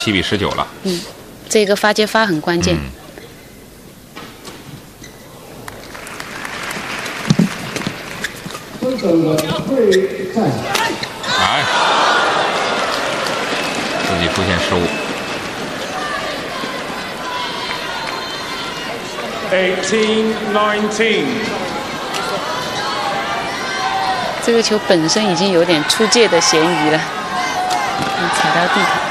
7比19了。 这个发接发很关键。 哎，自己出现失误。 18-19。 这个球本身已经有点出界的嫌疑了，踩到地毯。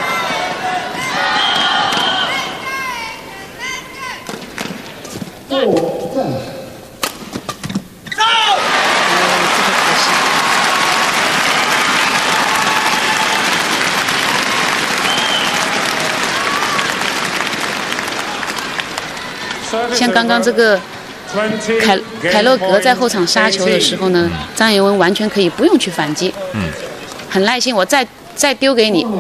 像刚刚这个凯洛格在后场杀球的时候呢，张彦文完全可以不用去反击，很耐心，我再丢给你。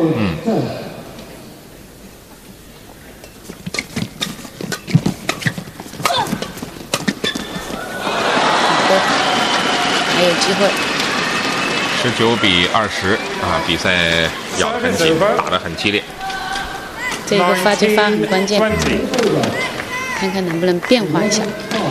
还有机会。 19比20啊，比赛咬得很紧，打得很激烈。 这个发接发很关键，看看能不能变化一下。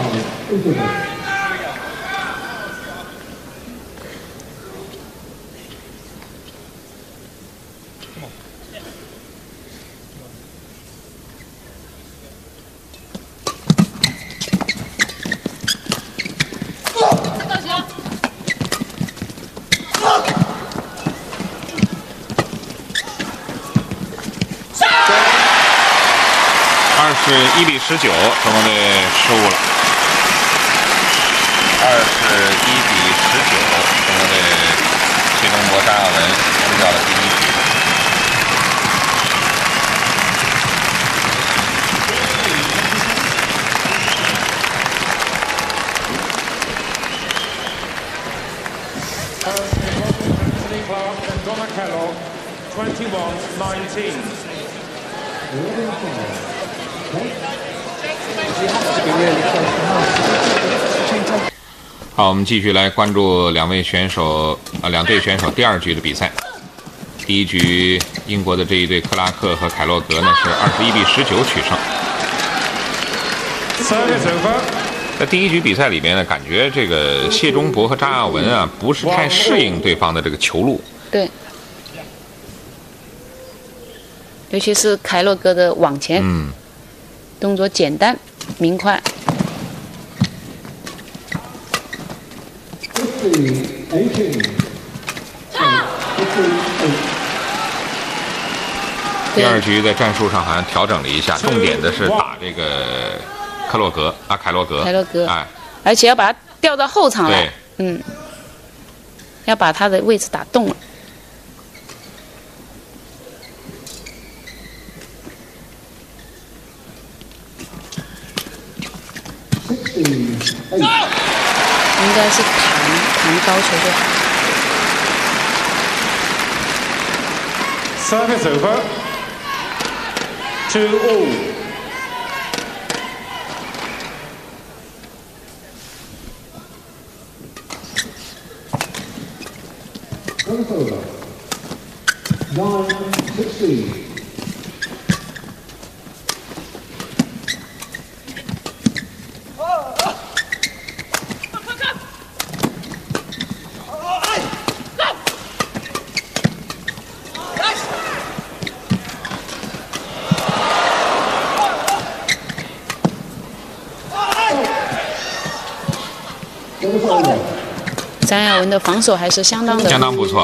21比19，中国队失误了。21比19，中国队谢东博、张耀文失掉了第一局。好，我们继续来关注两队选手第二局的比赛。第一局英国的这一队克拉克和凯洛格呢是21比19取胜。在第一局比赛里边呢，感觉这个谢忠博和张耀文啊不是太适应对方的这个球路。 对。尤其是凯洛格的往前，动作简单明快。 第二局在战术上好像调整了一下，重点的是打这个凯洛格，哎， 而且要把它调到后场来，要把他的位置打动了。应该是弹高球就好。 Service over. 2-all. Service over. 9-16. Service over. 张耀文的防守还是相当不错。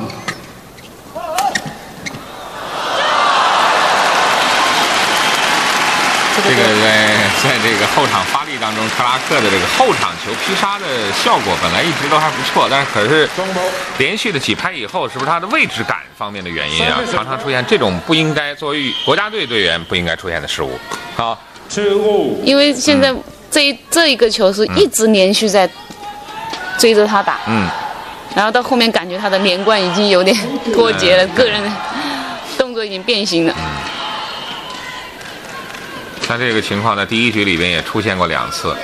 这个在这个后场发力当中，克拉克的这个后场球劈杀的效果本来一直都还不错，但是可是连续的几拍以后，是不是他的位置感方面的原因啊，常常出现这种不应该作为国家队队员不应该出现的失误。好， 因为现在这一个球是一直连续在追着他打，然后到后面感觉他的连贯已经有点脱节了，个人的动作已经变形了。 像这个情况在第一局里边也出现过2次。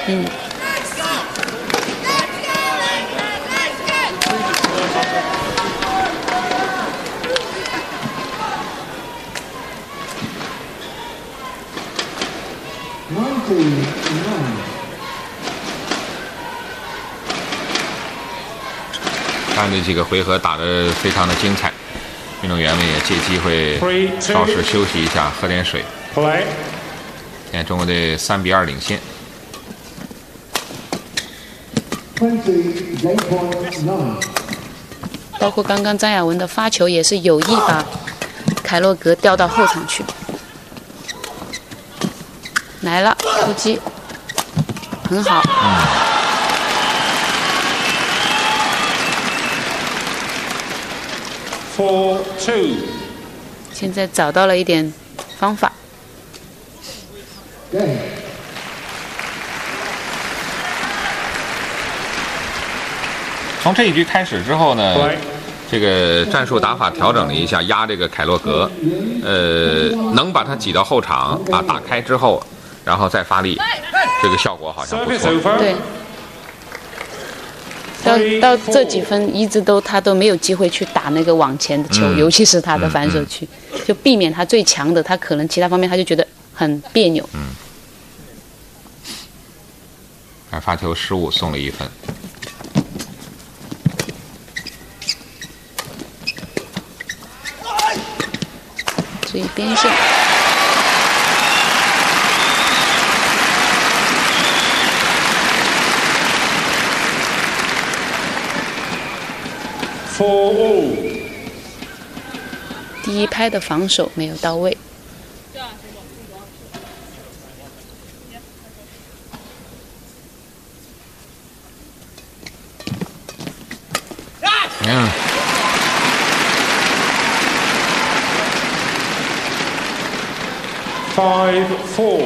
看这几个回合打得非常的精彩，运动员们也借机会稍事休息一下，喝点水。现在中国队3-2领先。 包括刚刚张雅雯的发球也是有意把凯洛格调到后场去。来了，突击，很好。 4-2。 现在找到了一点方法。 从这一局开始之后呢，这个战术打法调整了一下，压这个凯洛格，能把他挤到后场啊，打开之后，然后再发力，这个效果好像不错。 对，到这几分一直他都没有机会去打那个往前的球，尤其是他的反手区，就避免他最强的，他可能其他方面他就觉得很别扭。 发球失误送了1分。 注意边线。第一拍的防守没有到位。 5-4。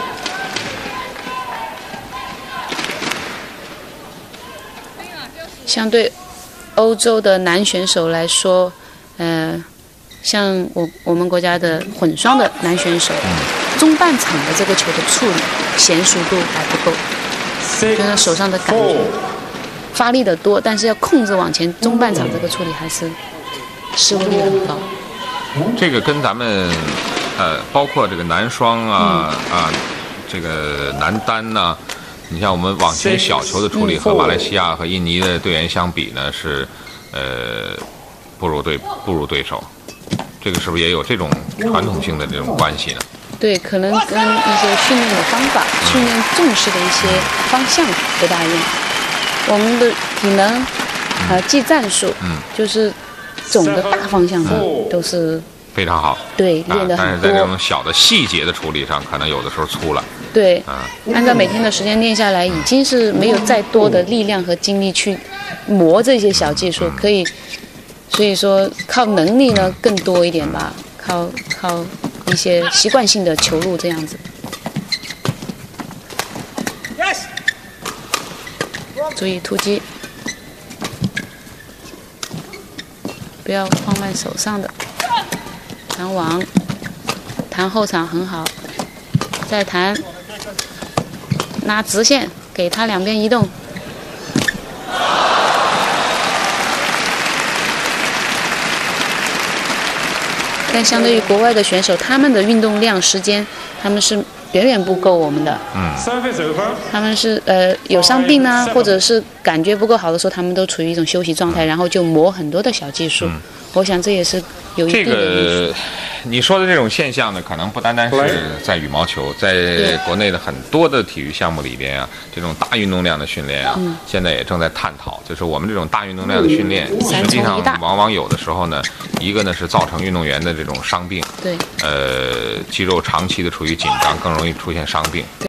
相对欧洲的男选手来说，像我们国家的混双的男选手，中半场的这个球的处理娴熟度还不够，觉得手上的感觉发力的多，但是要控制往前中半场这个处理还是失误率很高。 这个跟咱们包括这个男双这个男单呢，你像我们往前小球的处理和马来西亚和印尼的队员相比呢，是不如对手。这个是不是也有这种传统性的这种关系呢？ 对，可能跟一些训练的方法、训练重视的一些方向不大一样。我们的体能技战术，就是总的大方向上都是非常好。 对，练得很多。 但是在这种小的细节的处理上，可能有的时候粗了。 对，按照每天的时间练下来，已经是没有再多的力量和精力去磨这些小技术，可以。所以说，靠能力呢更多一点吧，靠一些习惯性的球路这样子。注意突击，不要放慢手上的。弹网，弹后场很好，再弹，拿直线给他两边移动。但相对于国外的选手，他们的运动量、时间，他们是远远不够我们的。他们是有伤病呢，或者是感觉不够好的时候，他们都处于一种休息状态，然后就磨很多的小技术。我想这也是有一定的因素。 你说的这种现象呢，可能不单单是在羽毛球，在国内的很多的体育项目里边啊，这种大运动量的训练啊，现在也正在探讨。就是我们这种大运动量的训练，实际上往往有的时候呢，一个呢是造成运动员的这种伤病， 对， 肌肉长期的处于紧张，更容易出现伤病。